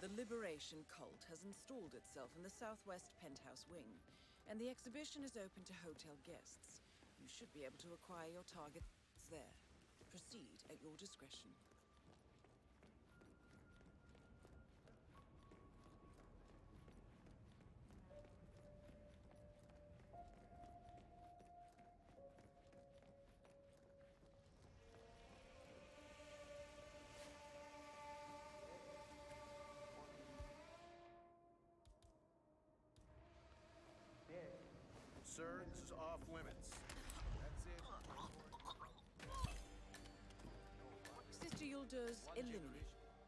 The Liberation Cult has installed itself in the southwest penthouse wing, and the exhibition is open to hotel guests. You should be able to acquire your targets there. Proceed at your discretion. Sir, this is off limits. That's it. Sister Yulda's eliminated.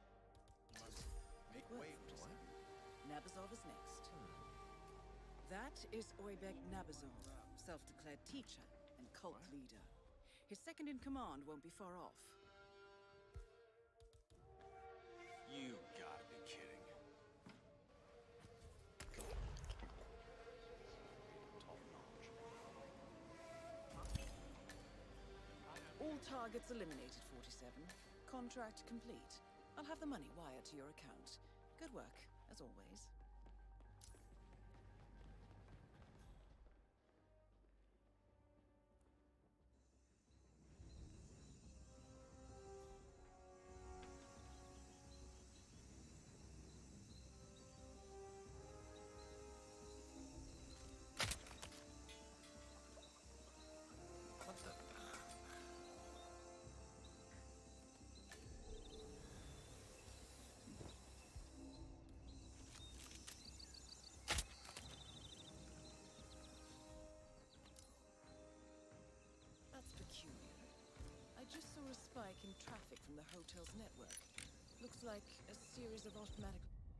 Make way for what? Nabazov is next. That is Oybek Nabazov, self-declared teacher and cult leader. His second in command won't be far off. You gotta be kidding. All targets eliminated, 47. Contract complete. I'll have the money wired to your account. Good work, as always. What the? That's peculiar. I just saw a spike in traffic from the hotel's network. Looks like a series of automatic...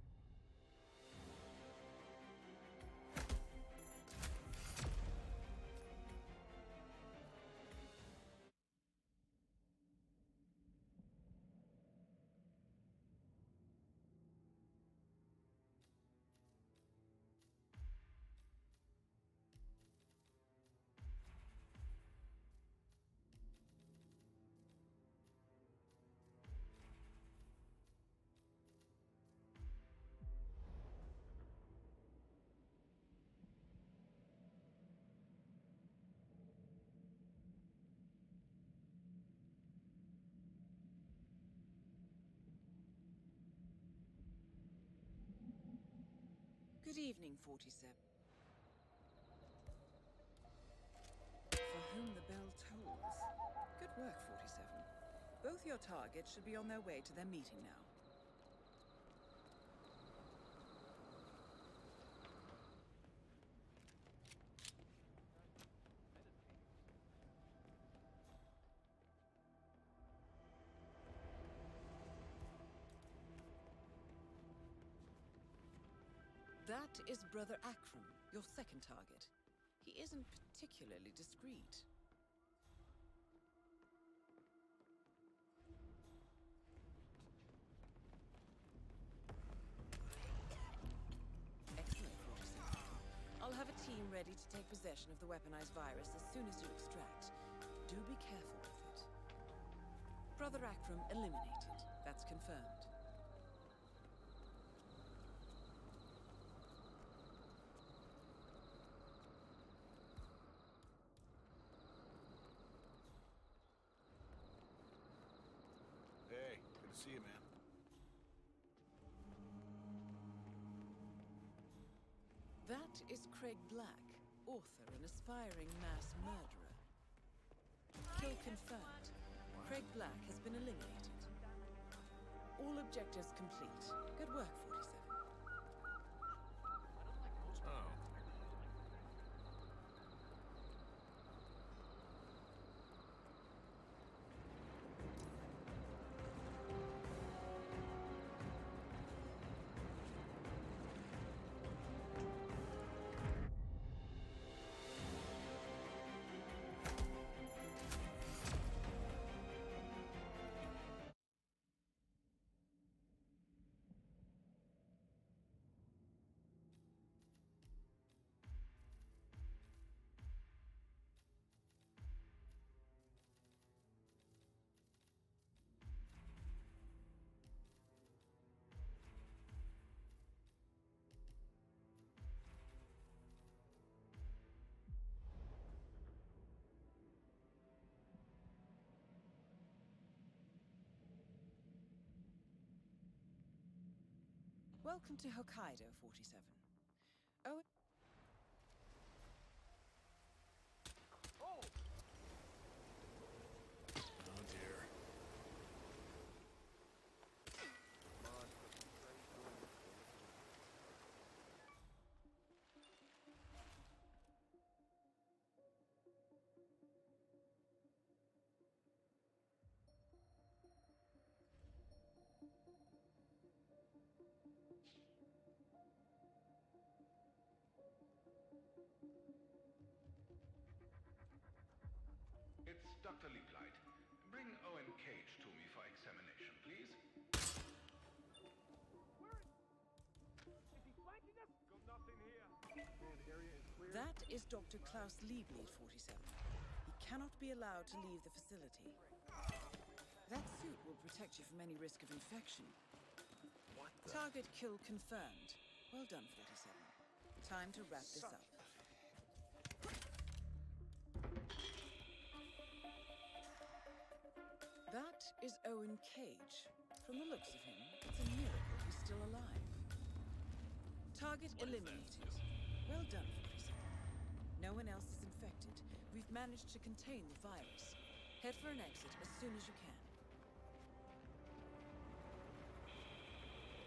Good evening, 47. For whom the bell tolls. Good work, 47. Both your targets should be on their way to their meeting now. That is Brother Akram, your second target. He isn't particularly discreet. Excellent, 47. I'll have a team ready to take possession of the weaponized virus as soon as you extract. Do be careful with it. Brother Akram eliminated. That's confirmed. Hey, good to see you, man. That is Craig Black, author and aspiring mass murderer. Kill confirmed. Craig Black has been eliminated. All objectives complete. Good work, 47. Oh. Welcome to Hokkaido, 47. Oh. Oh dear. It's Dr. Leaplight. Bring Owen Cage to me for examination, please. Is he flanking us? Got nothing here. Man, area is clear. That is Dr. Klaus Liebleed, 47. He cannot be allowed to leave the facility. That suit will protect you from any risk of infection. What the? Target kill confirmed. Well done, 47. Time to wrap this up. That is Owen Cage. From the looks of him, it's a miracle he's still alive. Target eliminated. Well done, 47. No one else is infected. We've managed to contain the virus. Head for an exit as soon as you can.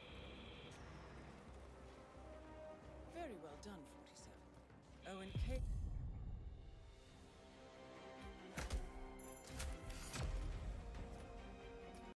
Very well done, 47. Owen Cage...